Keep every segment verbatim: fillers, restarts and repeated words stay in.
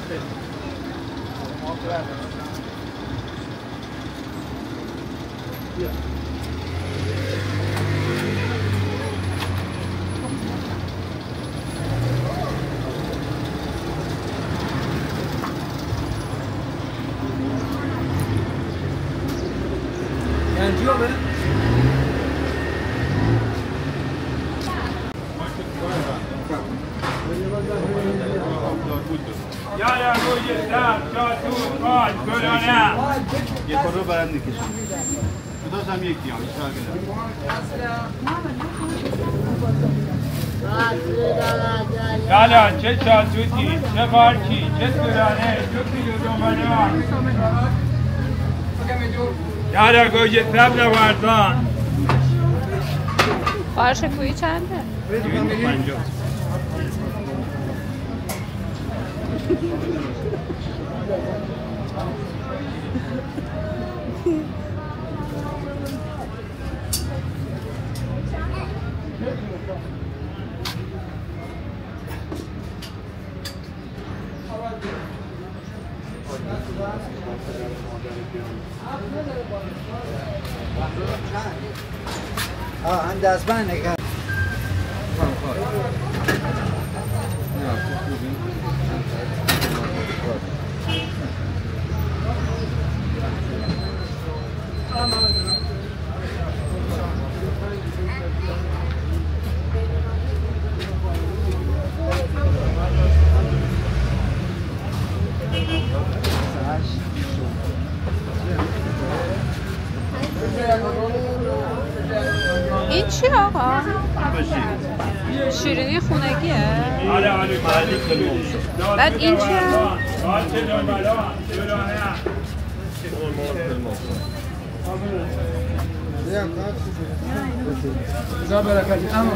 یالا گوی سر جاتون آج گلانه یه کارو برنده کشم خداز هم یکی هم اشتر گلم یالا چه چاتوتی چه بارکی چه گلانه چه کیلو دومانه یالا گوی سبل وردان بارش کویی چنده؟ پنجاه آه هم دستبند نکن این چی آقا؟ شیرینی خونگیه؟ آره آره بعد این چیه؟ خدا برکتی اما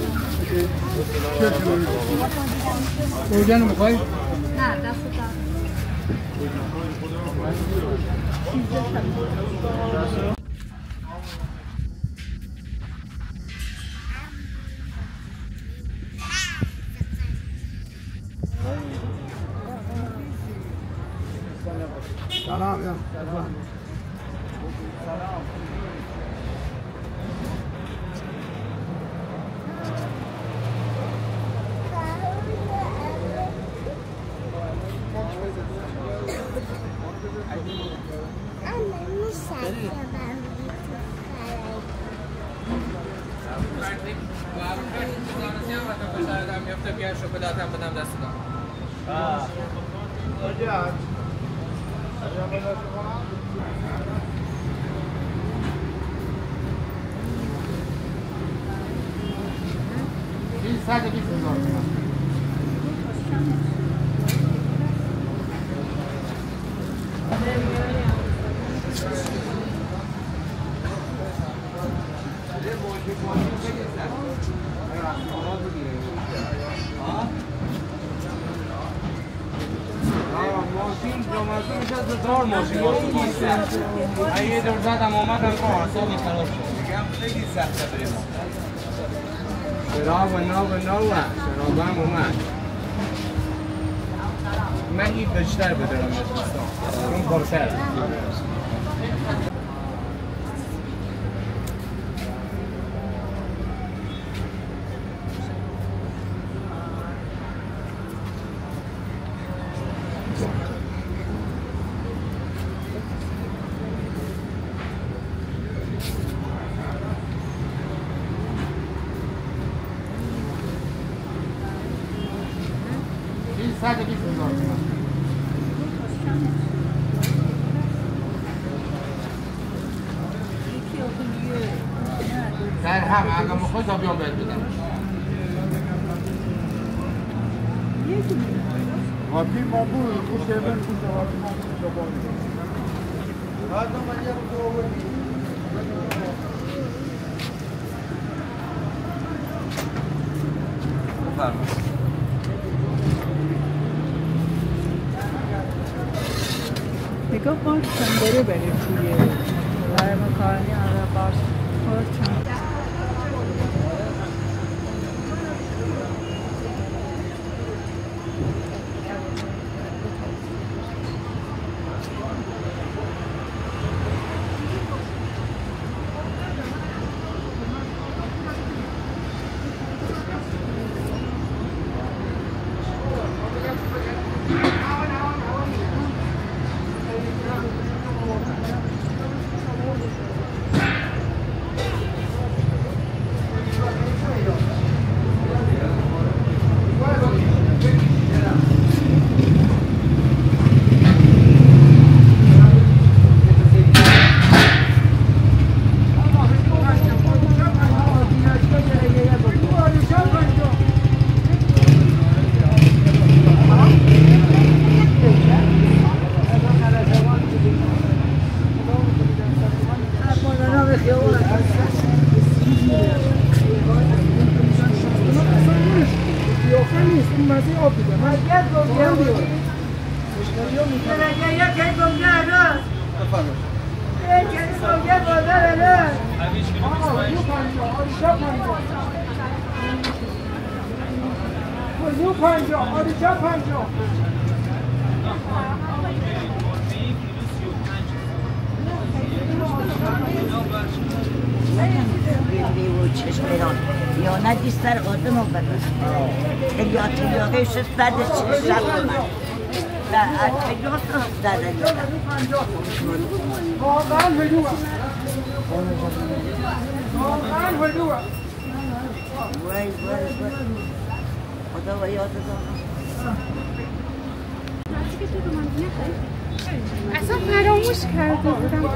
گوجه میخوای؟ نه دست سلام یا صد و بیست هزار ماشین جامعه میشه از دار ماشین باشه اگه دور زدم آمدم که حسابی خراب شد میگم خیلی سخته بریم شراب و ناب و نوه شراب هم اومد من این بیشتر بدارم اون پرسر صد و بیست هزار در هم اگه مخواه تا بیام بهت بدم واقعی ما بود خوش ایمن خوش واقعی ما خوش جوانی بعد من یه رو آوردی بفرمایید نگاه کن سندره بریم توی رای مکانی آره باش خود چند ویدیو میکنم. یکی گمگه هنوز یکی گمگه بازار هنوز آقا ویدیو پنجاه آریشا پنجاه ویدیو پنجاه آریشا پنجاه و چشم ایران یا ندیست در آدم و بدن یا تلیاقه شست بعد چشم شب من و تلیاقه شست در دلیاقه واقعا ویدیو واقعا ویدیو وای وای وای خدا و یاد دارم اصلا فراموش کرده بودم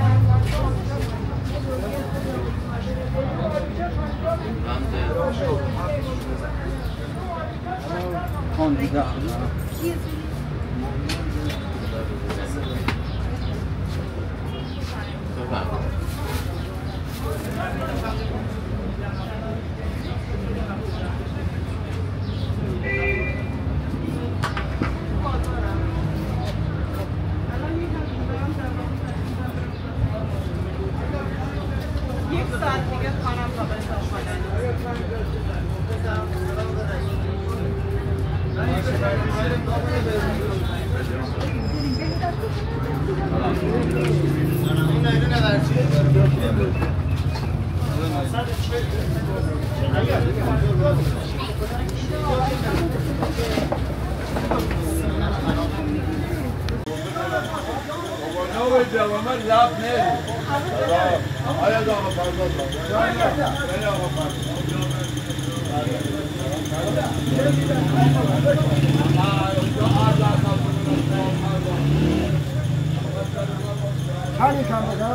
چند کم بدم؟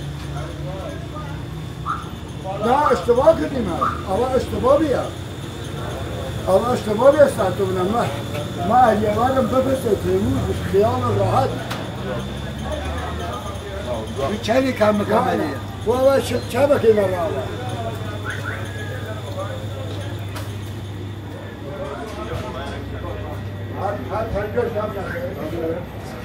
نه اشتباه کردیم اول اشتباه بیاد اول اشتباه بیاد ساعت تو بودم من من اگرم بفرسته تیمون خیال راحت چلی کم کمالی و اول چه بکنه راحت هر پنجاه شب نده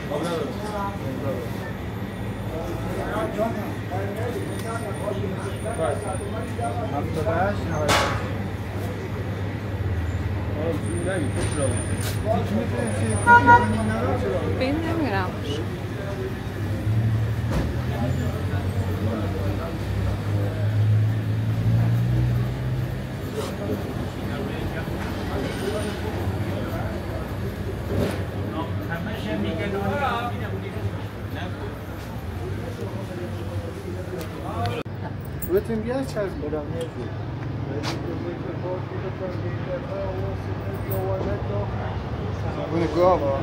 بین نمیرم Bütün geçer buradan ne diyor? Bunu gova.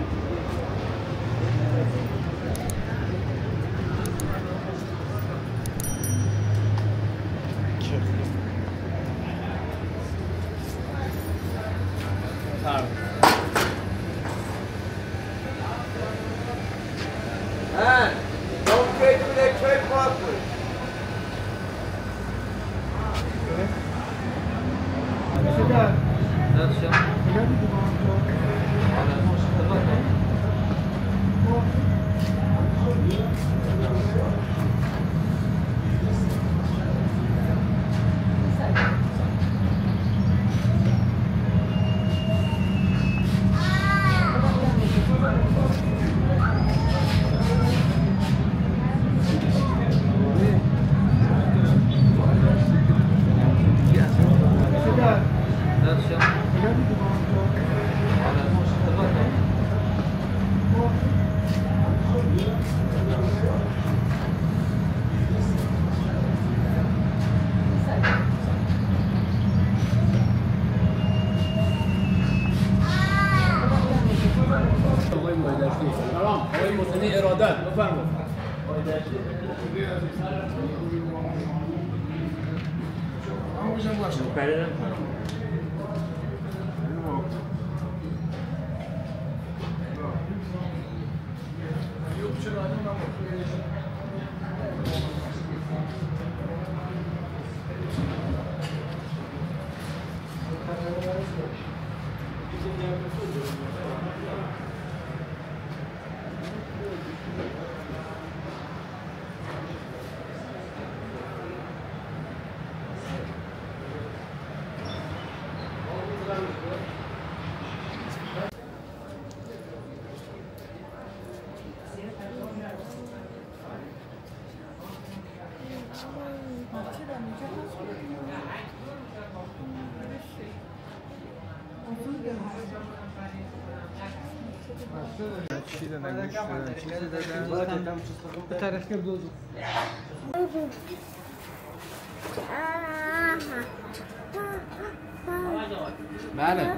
Man, don't get to that trade properly. چی دادن گوش دادن چیزی دادن به طرف که دو بله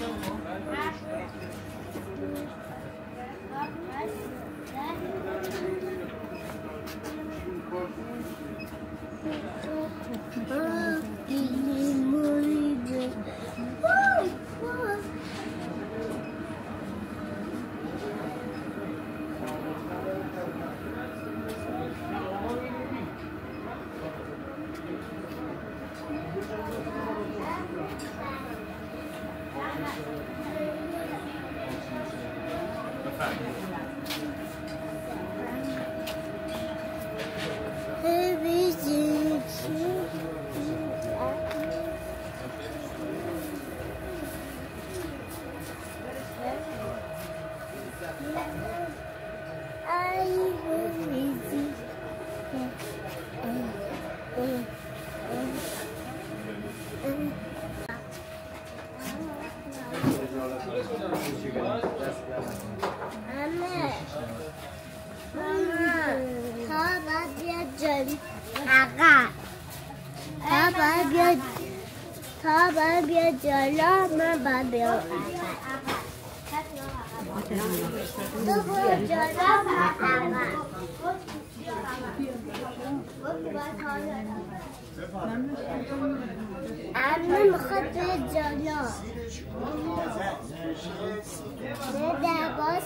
تا باید بیا جلو من باید بیام تو برو جلو امه میخواد به جلو نه در باز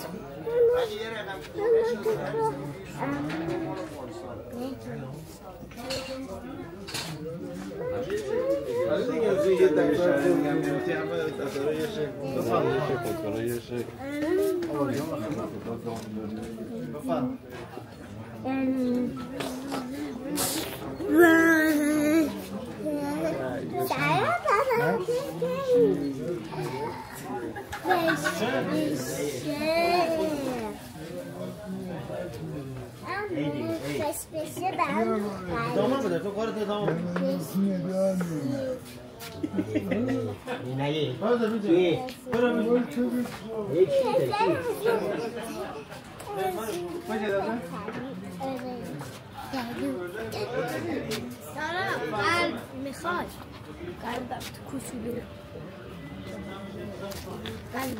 دامن بده تو کارت دامن نه باز میگی برو قلب میخواد قلبم تو کوچولو قلب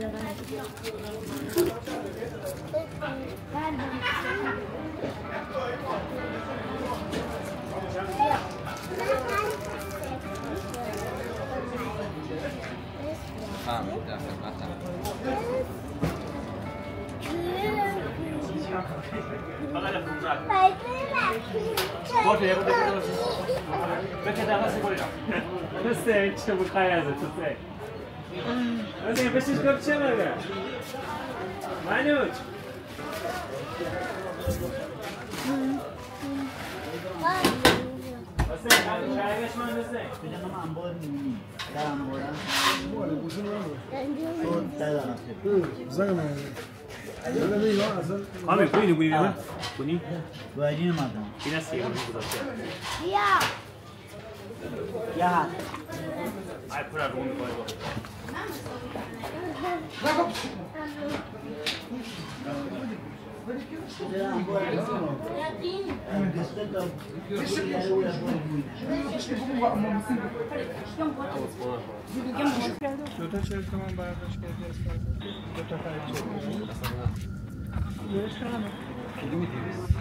فهمید در خدمتم درسته چه بخوای ازت درسته درسته بشیش کار چه مگه منوج درسته چایش من درسته بجنم انبار نمی در انبارم تو دادم زنم کامی کوی نگویی من کنی باید نمادم این است یه بیا یا ای پورا رو می‌کنه با دو تا چهل تومن برداشت کردی از کارت دو تا خرید شد درست کنم کدومی دیویست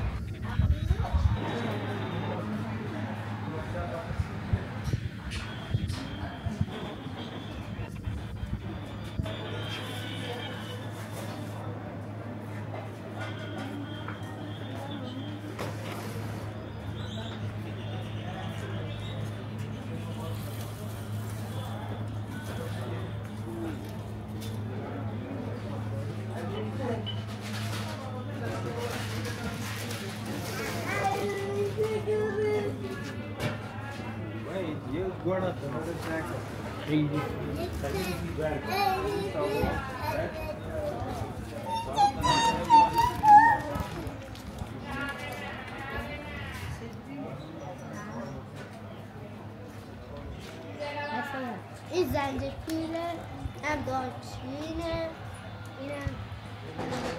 این زنجفیله هم دارچینه اینم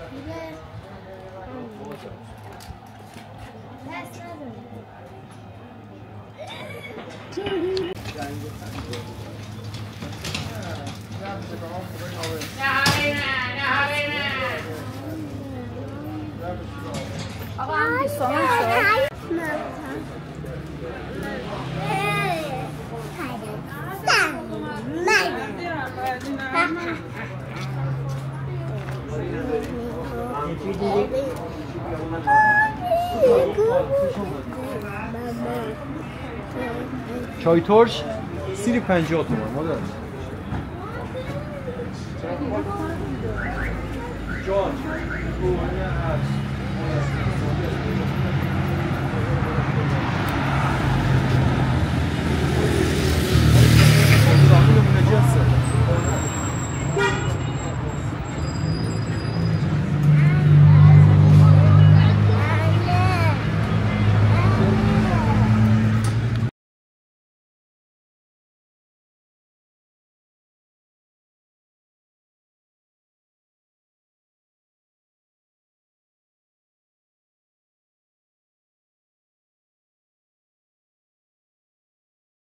آقا هم بیستان شد چای ترش سی پنجاه تومن مادر جان